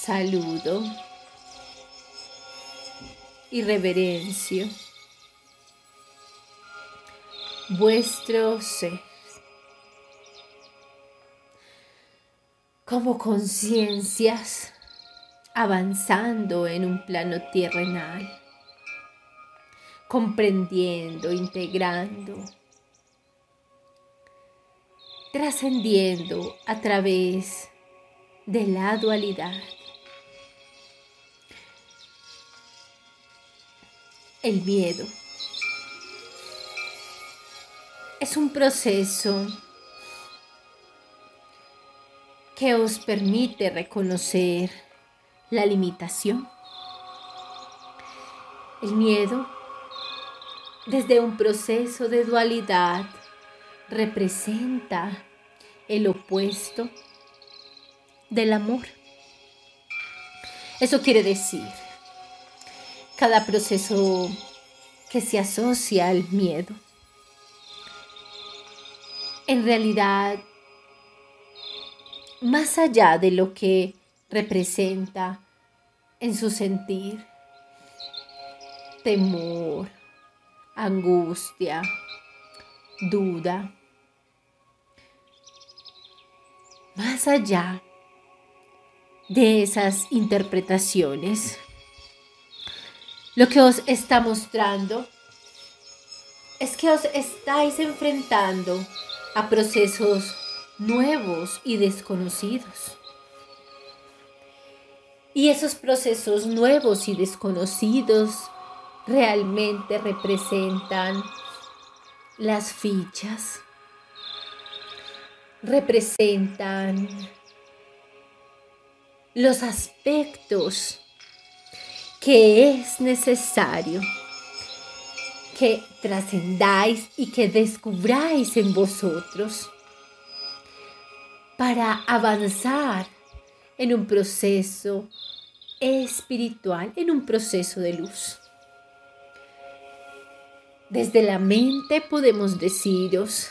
Saludo y reverencio vuestro ser como conciencias avanzando en un plano terrenal, comprendiendo, integrando, trascendiendo a través de la dualidad. El miedo es un proceso que os permite reconocer la limitación. El miedo, desde un proceso de dualidad, representa el opuesto del amor. Eso quiere decir, cada proceso que se asocia al miedo, en realidad, más allá de lo que representa en su sentir, temor, angustia, duda, más allá de esas interpretaciones, lo que os está mostrando es que os estáis enfrentando a procesos nuevos y desconocidos. Y esos procesos nuevos y desconocidos realmente representan las fichas, representan los aspectos que es necesario que trascendáis y que descubráis en vosotros para avanzar en un proceso espiritual, en un proceso de luz. Desde la mente podemos deciros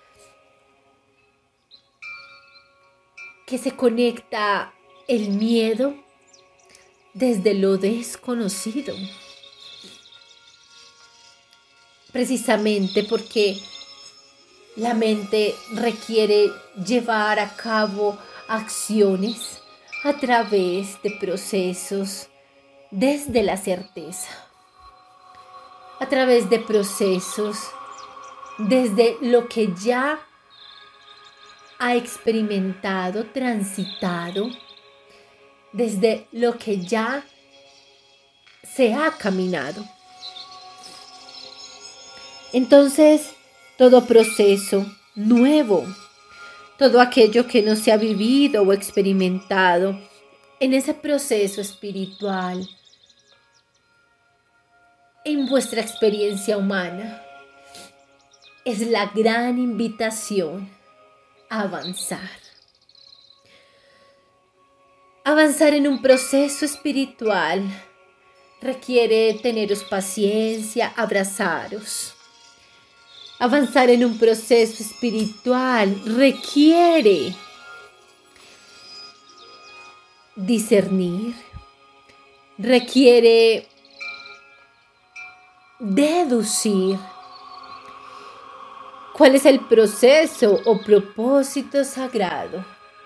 que se conecta el miedo desde lo desconocido. Precisamente porque la mente requiere llevar a cabo acciones a través de procesos desde la certeza, a través de procesos desde lo que ya ha experimentado, transitado, desde lo que ya se ha caminado. Entonces, todo proceso nuevo, todo aquello que no se ha vivido o experimentado en ese proceso espiritual, en vuestra experiencia humana, es la gran invitación a avanzar. Avanzar en un proceso espiritual requiere teneros paciencia, abrazaros. Avanzar en un proceso espiritual requiere discernir, requiere deducir cuál es el proceso o propósito sagrado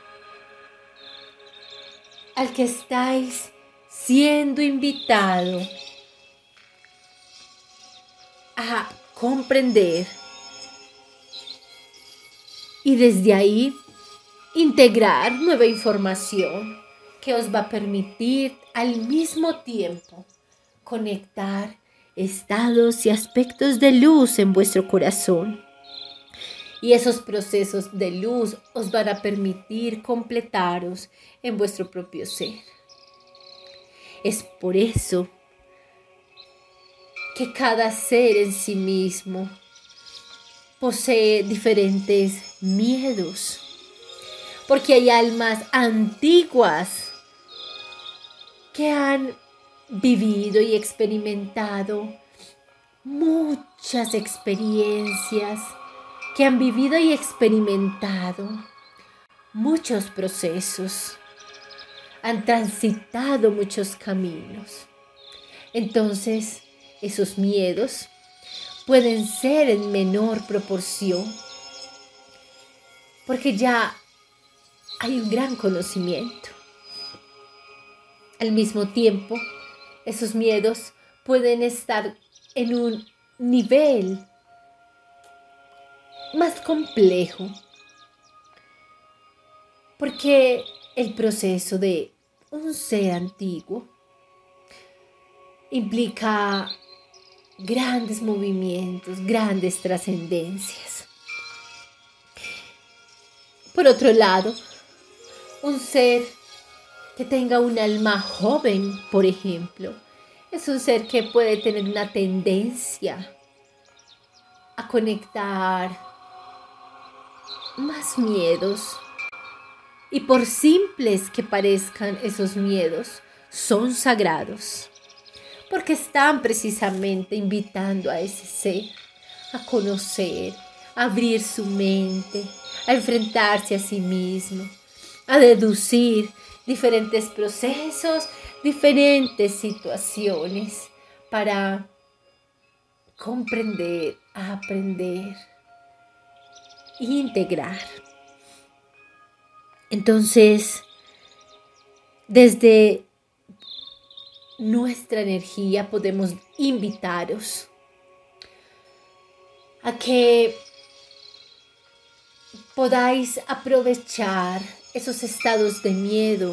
al que estáis siendo invitado a comprender y desde ahí integrar nueva información que os va a permitir al mismo tiempo conectar estados y aspectos de luz en vuestro corazón. Y esos procesos de luz os van a permitir completaros en vuestro propio ser. Es por eso que cada ser en sí mismo posee diferentes miedos, porque hay almas antiguas que han vivido y experimentado muchas experiencias, que han vivido y experimentado muchos procesos. han transitado muchos caminos. Entonces, esos miedos pueden ser en menor proporción porque ya hay un gran conocimiento. Al mismo tiempo, esos miedos pueden estar en un nivel más complejo, porque el proceso de un ser antiguo implica grandes movimientos, grandes trascendencias. Por otro lado, un ser que tenga un alma joven, por ejemplo, es un ser que puede tener una tendencia a conectar más miedos. Y por simples que parezcan esos miedos, son sagrados. Porque están precisamente invitando a ese ser a conocer, a abrir su mente, a enfrentarse a sí mismo, a deducir diferentes procesos, diferentes situaciones para comprender, aprender e integrar. Entonces, desde nuestra energía podemos invitaros a que podáis aprovechar esos estados de miedo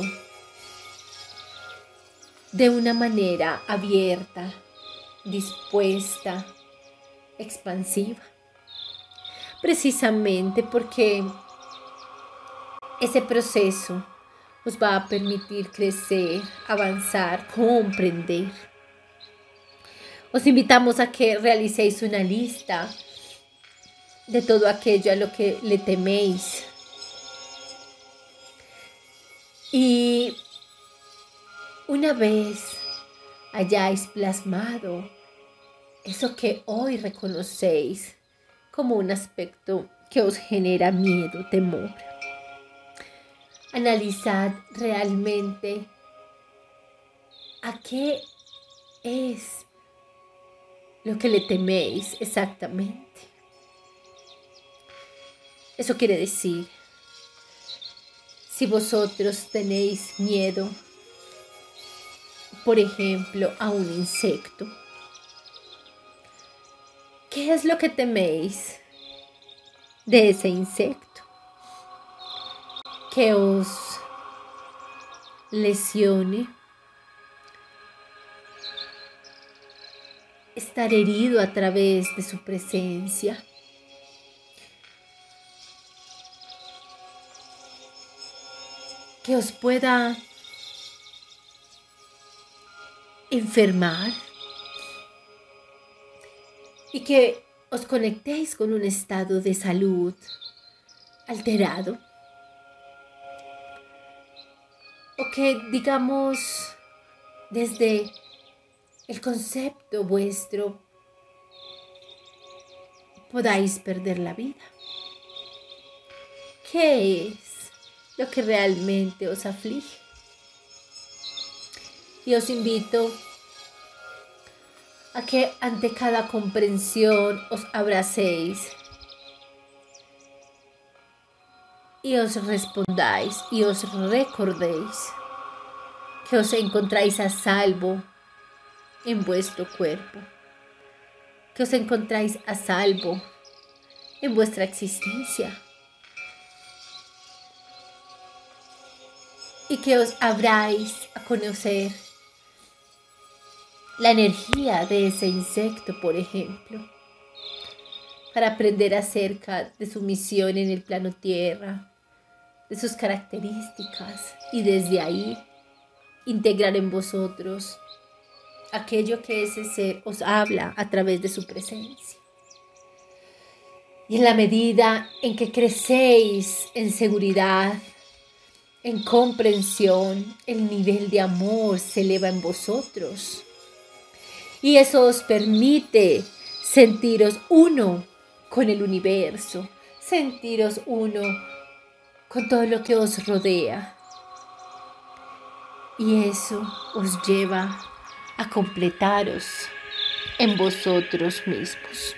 de una manera abierta, dispuesta, expansiva. Precisamente porque ese proceso os va a permitir crecer, avanzar, comprender. Os invitamos a que realicéis una lista de todo aquello a lo que le teméis. Y una vez hayáis plasmado eso que hoy reconocéis como un aspecto que os genera miedo, temor, analizad realmente a qué es lo que le teméis exactamente. Eso quiere decir, si vosotros tenéis miedo, por ejemplo, a un insecto, ¿qué es lo que teméis de ese insecto? Que os lesione, estar herido a través de su presencia, que os pueda enfermar y que os conectéis con un estado de salud alterado. O que, digamos, desde el concepto vuestro podáis perder la vida. ¿Qué es lo que realmente os aflige? Y os invito a que ante cada comprensión os abracéis y os respondáis y os recordéis que os encontráis a salvo en vuestro cuerpo, que os encontráis a salvo en vuestra existencia y que os abráis a conocer la energía de ese insecto, por ejemplo, para aprender acerca de su misión en el plano Tierra, de sus características y desde ahí integrar en vosotros aquello que ese ser os habla a través de su presencia. Y en la medida en que crecéis en seguridad, en comprensión, el nivel de amor se eleva en vosotros. Y eso os permite sentiros uno con el universo, sentiros uno con todo lo que os rodea. Y eso os lleva a completaros en vosotros mismos.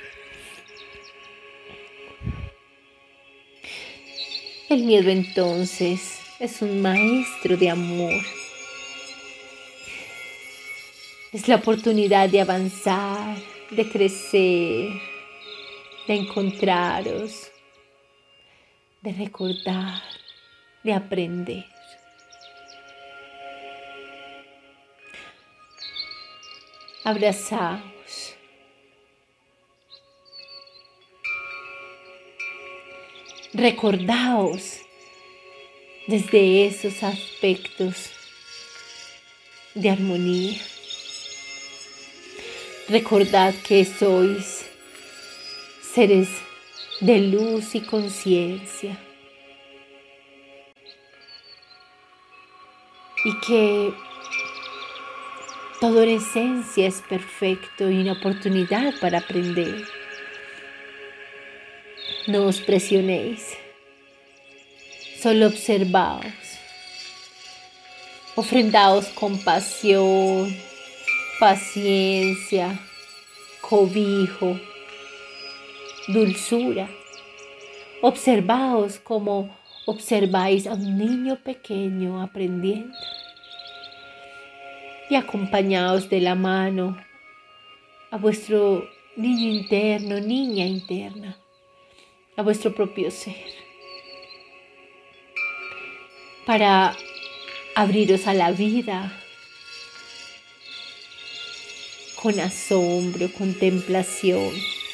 El miedo entonces es un maestro de amor. Es la oportunidad de avanzar, de crecer, de encontraros, de recordar, de aprender. Abrazaos. Recordaos desde esos aspectos de armonía. Recordad que sois seres de luz y conciencia y que todo en esencia es perfecto y una oportunidad para aprender. No os presionéis, solo observaos, ofrendaos compasión, paciencia, cobijo, dulzura. Observaos como observáis a un niño pequeño aprendiendo y acompañaos de la mano a vuestro niño interno, niña interna, a vuestro propio ser, para abriros a la vida con asombro, contemplación,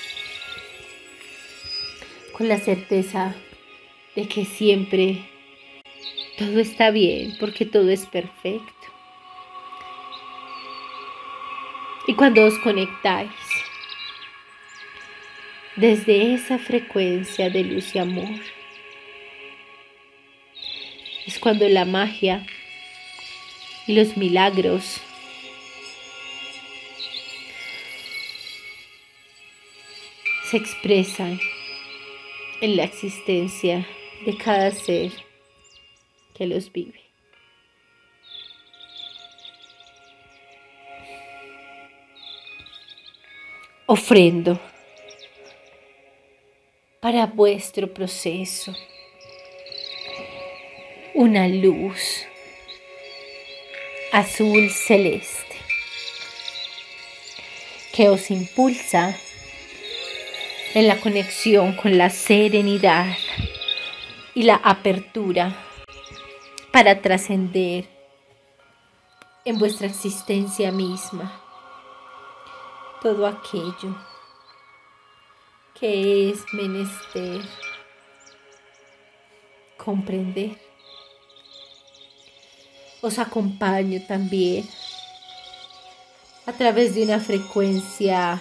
con la certeza de que siempre todo está bien, porque todo es perfecto. Y cuando os conectáis desde esa frecuencia de luz y amor, es cuando la magia y los milagros se expresan en la existencia de cada ser que los vive. Ofrendo para vuestro proceso una luz azul celeste que os impulsa en la conexión con la serenidad y la apertura para trascender en vuestra existencia misma todo aquello que es menester comprender. Os acompaño también a través de una frecuencia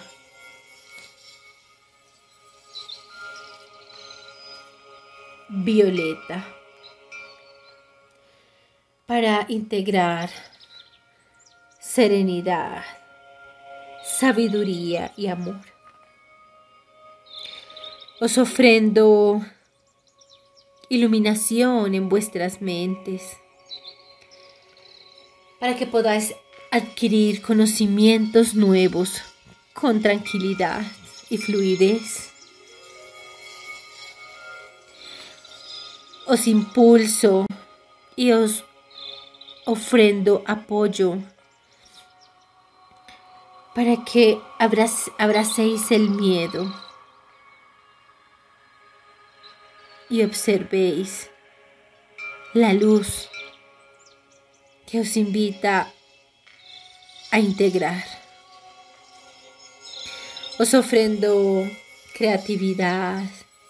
violeta para integrar serenidad, sabiduría y amor. Os ofrendo iluminación en vuestras mentes para que podáis adquirir conocimientos nuevos con tranquilidad y fluidez. Os impulso y os ofrendo apoyo para que abracéis el miedo y observéis la luz que os invita a integrar. Os ofrendo creatividad,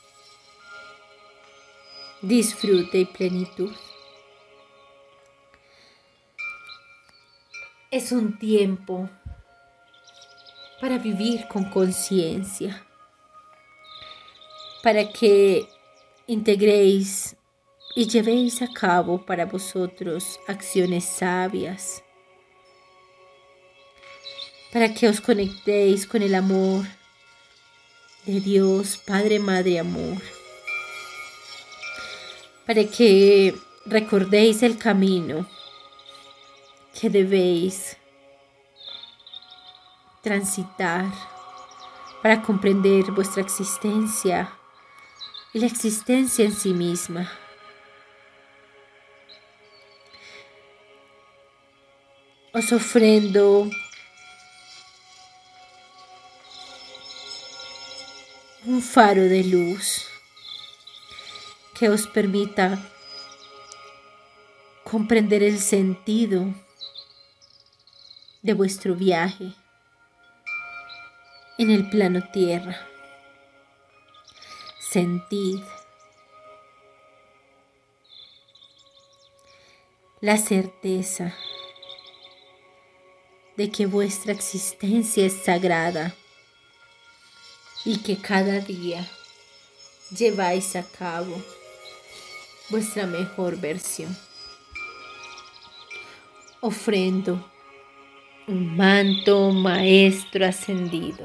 disfrute y plenitud. Es un tiempo para vivir con conciencia, para que integréis y llevéis a cabo para vosotros acciones sabias, para que os conectéis con el amor de Dios, Padre, Madre, Amor, para que recordéis el camino que debéis transitar para comprender vuestra existencia y la existencia en sí misma. Os ofrendo un faro de luz que os permita comprender el sentido de vuestro viaje en el plano tierra. Sentid la certeza de que vuestra existencia es sagrada y que cada día lleváis a cabo vuestra mejor versión. Ofrendo un manto maestro ascendido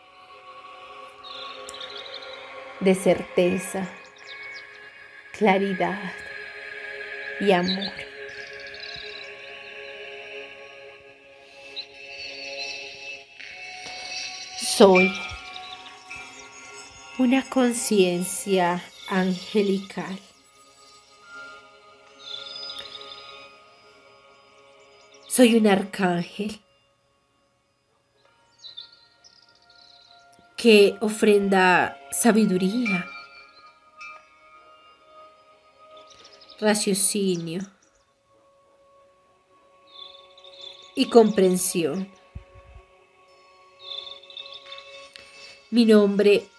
de certeza, claridad y amor. Soy una conciencia angelical. Soy un arcángel que ofrenda sabiduría, raciocinio y comprensión. Mi nombre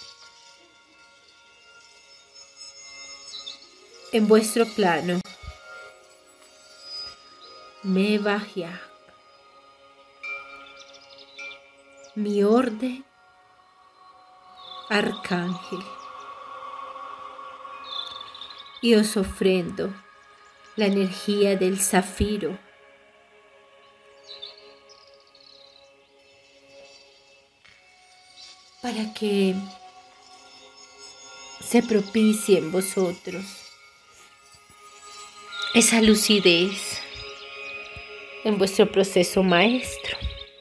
en vuestro plano, Mevajak. Mi orden, arcángel. Y os ofrendo la energía del zafiro para que se propicie en vosotros esa lucidez en vuestro proceso maestro.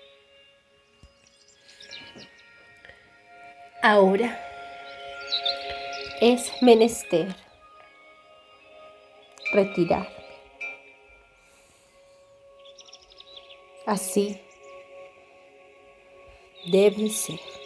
Ahora es menester retirarme. Así debe ser.